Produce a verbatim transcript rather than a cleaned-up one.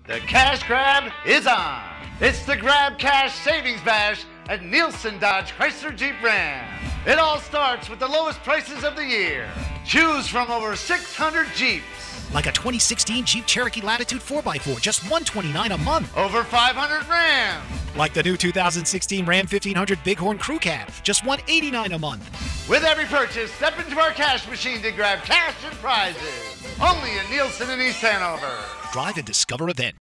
The cash grab is on. It's the Grab Cash Savings Bash at Nielsen Dodge Chrysler Jeep Ram. It all starts with the lowest prices of the year. Choose from over six hundred Jeeps. Like a twenty sixteen Jeep Cherokee Latitude four by four, just one hundred twenty-nine dollars a month. Over five hundred Rams. Like the new two thousand sixteen Ram fifteen hundred Bighorn Crew Cab, just one hundred eighty-nine dollars a month. With every purchase, step into our cash machine to grab cash and prizes. Only in Nielsen and East Hanover. Drive and discover event.